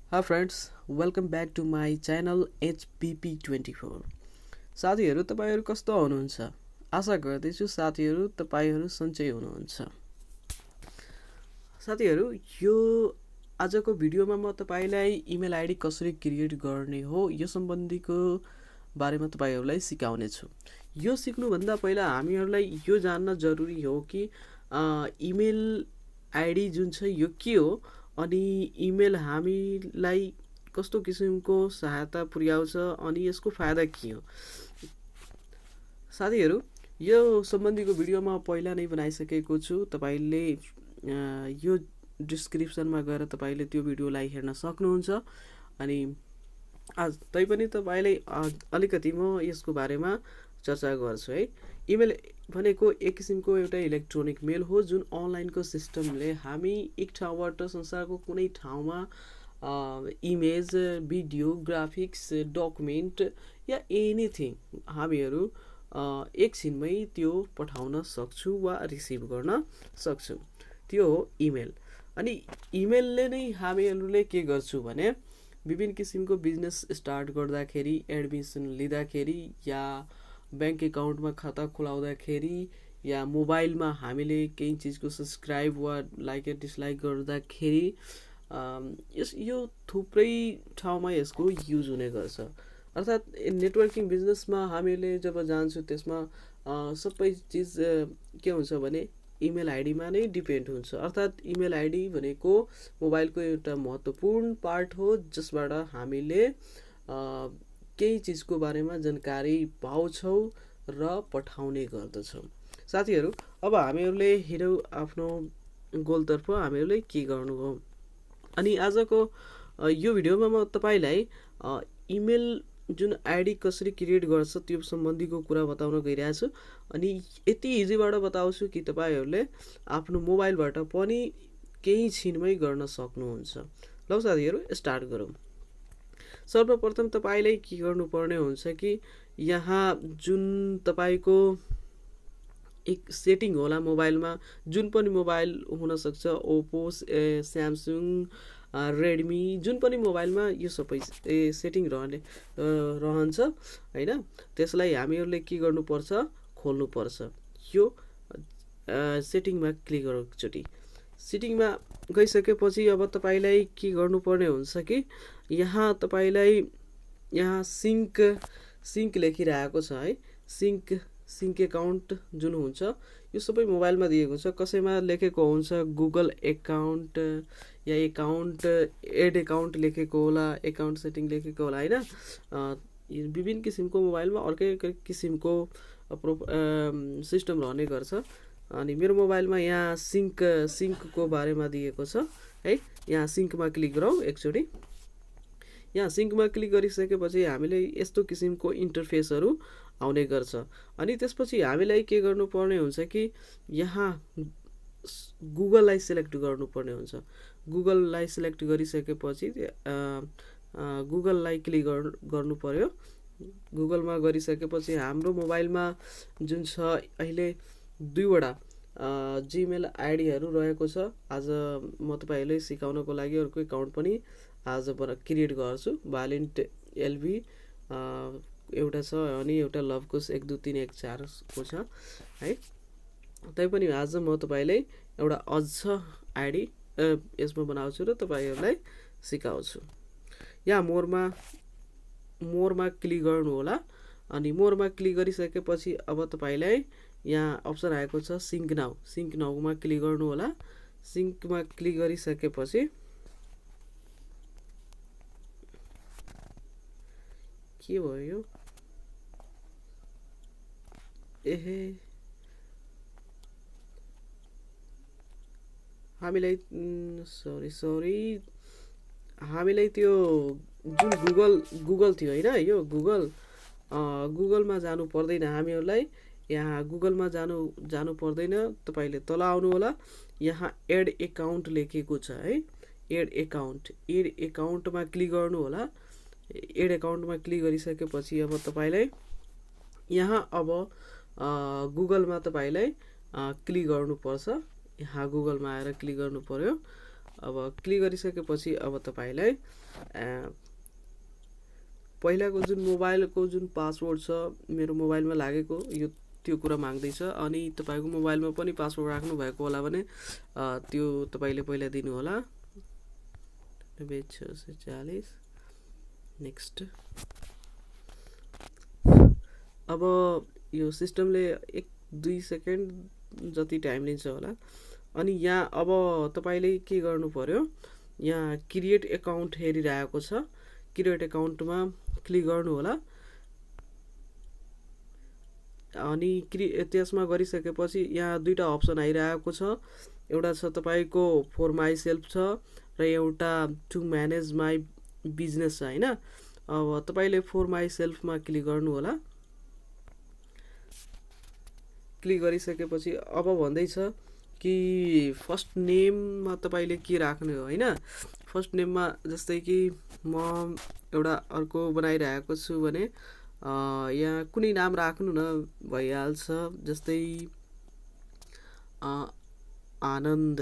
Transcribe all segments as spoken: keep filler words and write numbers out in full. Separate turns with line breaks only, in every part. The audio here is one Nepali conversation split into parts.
Hi friends, welcome back to my channel H B P twenty-four. साथीहरु तपाईहरु कस्तो हुनुहुन्छ? आशा गर्दैछु साथीहरु तपाईहरु सन्चै हुनुहुन्छ। साथीहरु यो आजको भिडियोमा म तपाईलाई इमेल आईडी कसरी क्रिएट गर्ने हो यो सम्बन्धीको बारेमा तपाईहरुलाई सिकाउने छु। यो सिक्नु भन्दा पहिला हामीहरुलाई यो जान्न जरुरी हो कि इमेल आईडी जुन छ यो के हो अनि इमेल हामीलाई कस्तो किसिमको सहायता पुर्याउँछ अनि यसको फाइदा के हो। साथीहरु यो सम्बन्धीको भिडियो म पहिला नै बनाइसकेको छु। तपाईले यो डिस्क्रिप्सनमा गएर तपाईले त्यो भिडियोलाई हेर्न सक्नुहुन्छ। अनि आज तैपनि तपाईले अलिकति म यसको बारेमा चर्चा गर्छु है। इमेल भनेको एक किसिमको एउटा इलेक्ट्रोनिक मेल हो जुन अनलाइनको सिस्टमले हामी एक ठाउँबाट संसारको कुनै ठाउँमा इमेज, भिडियो, ग्राफिक्स, डकुमेन्ट या एनीथिङ हामीहरु एक छिनमै त्यो पठाउन सक्छु वा रिसिभ गर्न सक्छु। त्यो हो इमेल। अनि इमेलले नै हामीहरुले के गर्छु भने विभिन्न किसिमको बिजनेस स्टार्ट गर्दाखेरि, एडमिसन लिँदाखेरि या बैंक अकाउन्टमा खाता खुलाउँदाखेरि या मोबाइलमा हामीले केही चीजको सब्स्क्राइब वा लाइक या डिसलाइक गर्दाखेरि यस यो थुप्रै ठाउँमा यसको युज हुने गर्छ। अर्थात नेटवर्किङ बिजनेसमा हामीले जब जान्छौं त्यसमा सबै चीज के हुन्छ भने इमेल आईडीमा नै डिपेन्ड हुन्छ। अर्थात इमेल आईडी भनेको मोबाइलको एउटा महत्त्वपूर्ण पार्ट हो जसबाट हामीले केही चीजको बारेमा जानकारी पाउँछौं र पठाउने गर्दछौं। साथीहरु अब हामीहरुले हिँडौ आफ्नो गोलतर्फ हामीहरुले के गर्नु हो। अनि आजको यो भिडियोमा म तपाईलाई इमेल जुन आईडी कसरी क्रिएट गर्छ त्यो सम्बन्धीको कुरा बताउन गइरहेको छु। अनि यति इजीबाट बताउँछु कि तपाईहरुले आफ्नो मोबाइलबाट पनि केही छिनमै गर्न सक्नुहुन्छ। ल साथीहरु स्टार्ट गरौँ। सर्वप्रथम तपाईलाई के गर्नुपर्ने हुन्छ कि यहाँ जुन तपाईको एक सेटिङ होला मोबाइलमा, जुन पनि मोबाइल हुन सक्छ, ओप्पो, स्यामसङ, रेडमी, जुन पनि मोबाइलमा यो सबै सेटिङ रहने रहन्छ हैन। त्यसलाई हामीहरुले के गर्नुपर्छ, खोल्नु पर्छ। यो सेटिङमा क्लिक गरौँ एकचोटी। सेटिङमा गइसकेपछि अब तपाईलाई के गर्नुपर्ने हुन्छ कि यहाँ तपाईलाई यहाँ सिंक सिंक लेखिरहेको छ है। सिंक सिंक अकाउन्ट जुन हुन्छ यो सबै मोबाइलमा दिएको छ। कसैमा लेखेको हुन्छ गुगल अकाउन्ट या अकाउन्ट एड अकाउन्ट लेखेको होला, अकाउन्ट सेटिङ लेखेको होला हैन। विभिन्न किसिमको मोबाइलमा अर्कै किसिमको सिस्टम रहने गर्छ। अनि मेरो मोबाइलमा यहाँ सिंक सिंकको बारेमा दिएको छ है। यहाँ सिंकमा क्लिक गरौँ एकचोटी। यहाँ सिंकमा क्लिक गरिसकेपछि हामीले यस्तो किसिमको इन्टरफेसहरु आउने गर्छ। अनि त्यसपछि हामीलाई के गर्नुपर्ने हुन्छ कि यहाँ गुगललाई सिलेक्ट गर्नुपर्ने हुन्छ। गुगललाई सिलेक्ट गरिसकेपछि गुगललाई क्लिक गर्नु पर्यो। गुगलमा गरिसकेपछि हाम्रो मोबाइलमा जुन छ अहिले दुईवटा जीमेल आईडीहरु रहेको छ। आज म तपाईहरुलाई सिकाउनको लागि अर्को अकाउन्ट पनि आज क्रिएट गर्छु। भ्यालेन्ट एलबी एउटा छ अनि एउटा लभकुश एक दुई तीन एक चार को छ है। तैपनि आज म तपाईलाई एउटा अझ आईडी यसमा बनाउँछु र तपाईहरुलाई सिकाउँछु। यहाँ मोरमा मोरमा क्लिक गर्नु होला। अनि मोरमा क्लिक गरिसकेपछि अब तपाईलाई यहाँ अप्सन आएको छ सिंक नाउ। सिंक नाउमा क्लिक गर्नु होला। सिंकमा क्लिक गरिसकेपछि के भयो एहे हामीलाई सरी सरी हामीलाई त्यो जुन गुगल गुगल थियो हैन, यो गुगल गुगलमा जानु पर्दैन हामीहरुलाई। यहाँ गुगलमा जानु जानु पर्दैन। तपाईले तल आउनु होला। यहाँ एड अकाउन्ट लेखेको छ है। एड अकाउन्ट एड अकाउन्टमा क्लिक गर्नु होला। एड अकाउन्टमा क्लिक गरिसकेपछि अब तपाईलाई यहाँ अब गुगलमा तपाईलाई क्लिक गर्नु पर्छ। यहाँ गुगलमा आएर क्लिक गर्नु पर्यो। अब क्लिक गरिसकेपछि अब तपाईलाई पहिलाको जुन मोबाइलको जुन पासवर्ड छ मेरो मोबाइलमा लागेको यो त्यो कुरा माग्दैछ अनि तपाईको मोबाइलमा पनि पासवर्ड राख्नु भएको होला भने त्यो तपाईले पहिला दिनु होला छ सय चालीस नेक्स्ट। अब यो सिस्टमले एक दुई सेकेन्ड जति टाइम लिन्छ होला अनि यहाँ अब तपाईले के गर्नु पर्यो यहाँ क्रिएट अकाउन्ट हेरिरहेको छ क्रिएट अकाउन्टमा क्लिक गर्नु होला अनि त्यसमा गरिसकेपछि यहाँ दुईटा अप्सन आइरहेको छ एउटा छ तपाईको फर माई सेल्फ छ र एउटा टु म्यानेज माई बिजनेस छ हैन। अब तपाईले फर माई सेल्फमा क्लिक गर्नु होला क्लिक गरिसकेपछि अब भन्दै छ कि फर्स्ट नेममा तपाईले के राख्ने हो हैन। फर्स्ट नेममा जस्तै कि म एउटा अर्को बनाइरहेको छु भने यहाँ कुनै नाम राख्नु न भइहाल्छ जस्तै आनन्द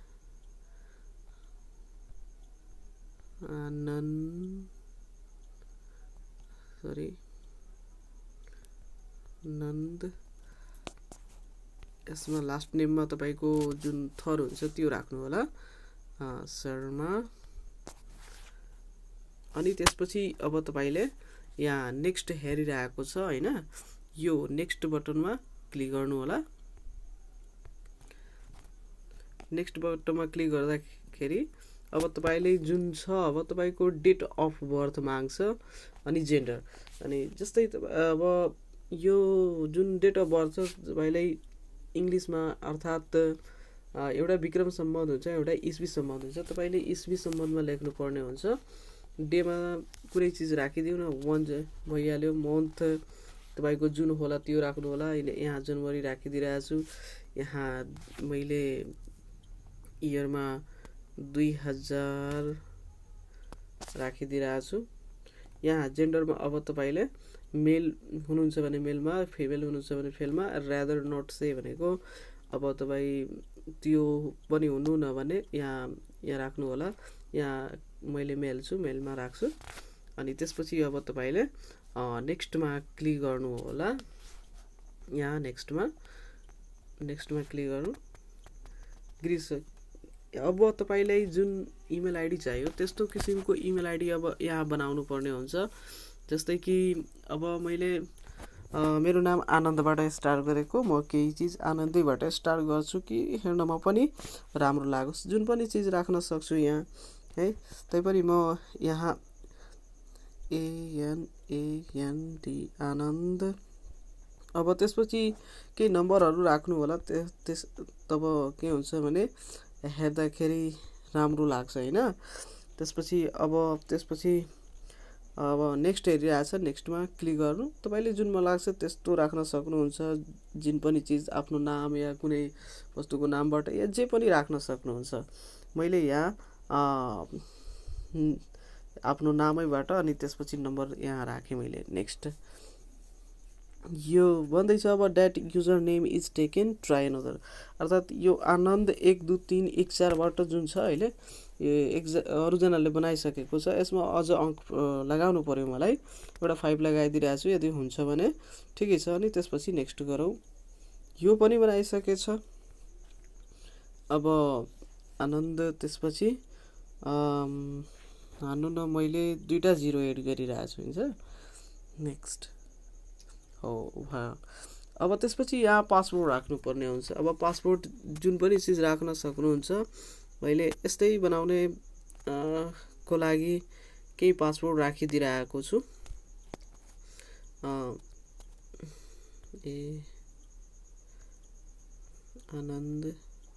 आनन्द सरी नन्द यसमा लास्ट नेममा तपाईको जुन थर हुन्छ त्यो राख्नु होला शर्मा अनि त्यसपछि अब तपाईले यहाँ नेक्स्ट हेरिरहेको छ हैन यो नेक्स्ट बटनमा क्लिक गर्नु होला। नेक्स्ट बटनमा क्लिक गर्दाखेरि अब तपाईले जुन छ अब तपाईको डेट अफ बर्थ माग्छ अनि जेन्डर अनि जस्तै अब यो जुन डेट अफ बर्थ छ तपाईलाई इंग्लिशमा अर्थात एउटा विक्रम सम्बन्ध हुन्छ एउटा इस्वी सम्बन्ध हुन्छ तपाईले इस्वी सम्बन्धमा लेख्नु पर्ने हुन्छ। डेमा कुनै चीज राखिदिउ न वन भइहाल्यो मन्थ तपाईको जुन होला त्यो राख्नु होला यहाँ जनवरी राखिदिरहेको छु यहाँ मैले इयरमा दुई हजार राखिदिरहेको छु। यहाँ जेन्डरमा अब तपाईले मेल हुनुहुन्छ भने मेलमा फिमेल हुनुहुन्छ भने फेलमा रादर नट से भनेको अब तपाई त्यो पनि हुनु न भने यहाँ यहाँ राख्नु होला यहाँ मैले मेल छु मेलमा राख्छु अनि त्यसपछि अब तपाईले नेक्स्टमा क्लिक गर्नु होला यहाँ नेक्स्टमा नेक्स्टमा क्लिक गर्नु ग्रिस अब तपाईलाई जुन इमेल आईडी चाहियो त्यस्तो किसिमको इमेल आईडी अब यहाँ बनाउनु पर्ने हुन्छ जस्तै कि अब मैले मेरो नाम आनन्दबाट स्टार्ट गरेको म केही चीज आनन्दैबाट स्टार्ट गर्छु कि हेर्नमा पनि राम्रो लागोस् जुन पनि चीज राख्न सक्छु यहाँ है तैपनि म यहाँ A N A N D Anand अब त्यसपछि केही नम्बरहरु राख्नु होला त्यस तब के हुन्छ भने हेर्दाखेरि राम्रो लाग्छ हैन। त्यसपछि अब त्यसपछि अब नेक्स्ट हेरिरहेछ नेक्स्टमा क्लिक गर्नु तपाईले जुन मन लाग्छ त्यस्तो राख्न सक्नुहुन्छ जिन पनि चीज आफ्नो नाम या कुनै वस्तुको नामबाट या जे पनि राख्न सक्नुहुन्छ। मैले यहाँ आफ्नो नामैबाट अनि त्यसपछि नम्बर यहाँ राखे मैले नेक्स्ट यो भन्दै छ अब that user name is taken try another अर्थात यो आनन्द एक दुई तीन एक चार बाट जुन छ अहिले यो एक अरु जनाले बनाइसकेको छ यसमा अझ अंक लगाउनु पर्यो मलाई एउटा पाँच लगाइदिरहेको छु यदि हुन्छ भने ठिकै छ अनि त्यसपछि नेक्स्ट गरौ यो पनि बनाइसकेछ। अब आनन्द त्यसपछि अम हान्नु न मैले दुईटा जिरो एड गरिरहेको छु हुन्छ नेक्स्ट हो वा अब त्यसपछि यहाँ पासवर्ड राख्नु पर्ने हुन्छ। अब पासवर्ड जुन पनि चीज राख्न सक्नुहुन्छ मैले यस्तै बनाउने को लागि केही पासवर्ड राखिदिरहेको छु A Anand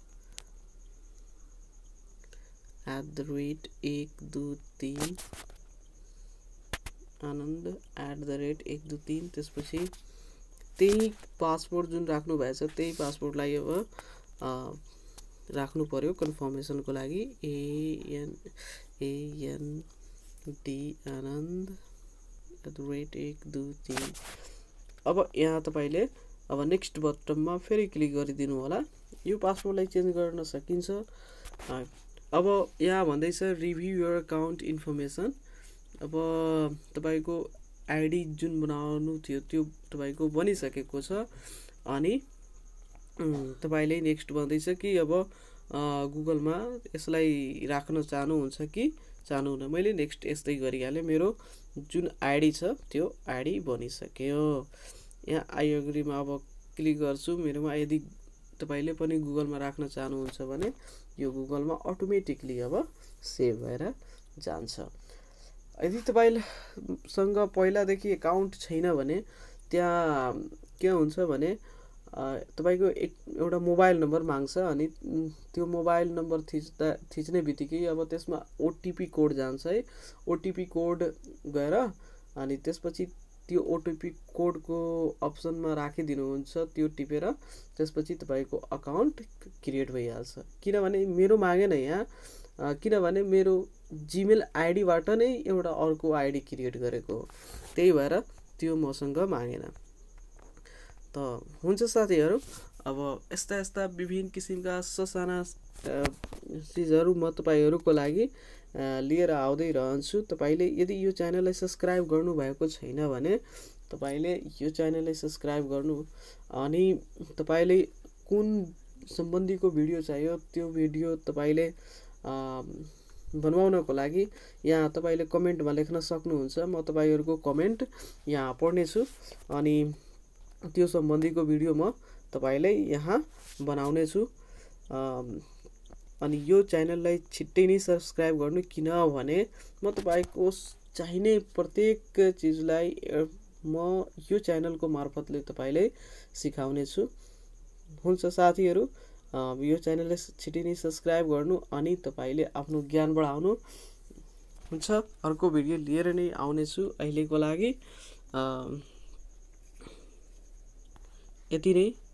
at the rate एक दुई तीन आनन्द एट द रेट एक दुई तीन त्यसपछि त्यही पासवर्ड जुन राख्नु भएछ त्यही पासवर्डलाई अब राख्नु पर्यो कन्फर्मेसन को लागि A N A N D Anand at the rate एक दुई तीन। अब यहाँ तपाईले अब नेक्स्ट बटनमा फेरि क्लिक गरिदिनु होला यो पासवर्डलाई चेन्ज गर्न सकिन्छ अब यहाँ भन्दैछ रिभ्यू योर अकाउन्ट इन्फर्मेसन। अब तपाईँको आइडी जुन बनाउनु थियो त्यो तपाईँको बनिसकेको छ। अनि तपाईँले नेक्स्ट भन्दैछ कि अब गुगलमा यसलाई राख्न चाहनुहुन्छ कि चाहनुहुन्न। मैले नेक्स्ट यस्तै गरिहालेँ। मेरो जुन आइडी छ त्यो आइडी बनिसक्यो। यहाँ आई एग्रीमा अब क्लिक गर्छु। मेरोमा यदि तपाईँले पनि गुगलमा राख्न चाहनुहुन्छ भने यो गुगलमा अटोमेटिकली अब सेभ भएर जान्छ। यदि तपाईँसँग पहिलादेखि एकाउन्ट छैन भने त्यहाँ के हुन्छ भने तपाईँको एक एउटा मोबाइल नम्बर माग्छ। अनि त्यो मोबाइल नम्बर थिच्दा थिच्ने बित्तिकै अब त्यसमा ओटिपी कोड जान्छ है। ओटिपी कोड गएर अनि त्यसपछि त्यो ओटिपी कोडको अप्सनमा राखिदिनुहुन्छ। त्यो टिपेर त्यसपछि तपाईँको अकाउन्ट क्रिएट भइहाल्छ। किनभने मेरो मागेन यहाँ, किनभने मेरो जिमेल आइडीबाट नै एउटा अर्को आइडी क्रिएट गरेको हो, त्यही भएर त्यो मसँग मागेन। त हुन्छ साथीहरू, अब यस्ता यस्ता विभिन्न किसिमका ससाना चिजहरू म तपाईँहरूको लागि लिएर आउँदै रहन्छु। तपाईँले यदि यो च्यानललाई सब्सक्राइब गर्नुभएको छैन भने तपाईँले यो च्यानललाई सब्सक्राइब गर्नु। अनि तपाईँले कुन सम्बन्धीको भिडियो चाहियो त्यो भिडियो तपाईँले बनाउनको लागि यहाँ तपाईँले कमेन्टमा लेख्न सक्नुहुन्छ। म तपाईँहरूको कमेन्ट यहाँ पढ्नेछु अनि त्यो सम्बन्धीको भिडियो म तपाईँलाई यहाँ बनाउनेछु। अनि यो च्यानललाई छिट्टै नै सब्सक्राइब गर्नु, किनभने म तपाईँको चाहिने प्रत्येक चिजलाई म यो च्यानलको मार्फतले तपाईँलाई सिकाउने छु। हुन्छ साथीहरू, यो च्यानललाई छिट्टै नै सब्सक्राइब गर्नु अनि तपाईँले आफ्नो ज्ञान बढाउनु। हुन्छ, अर्को भिडियो लिएर नै आउनेछु। अहिलेको लागि यति नै।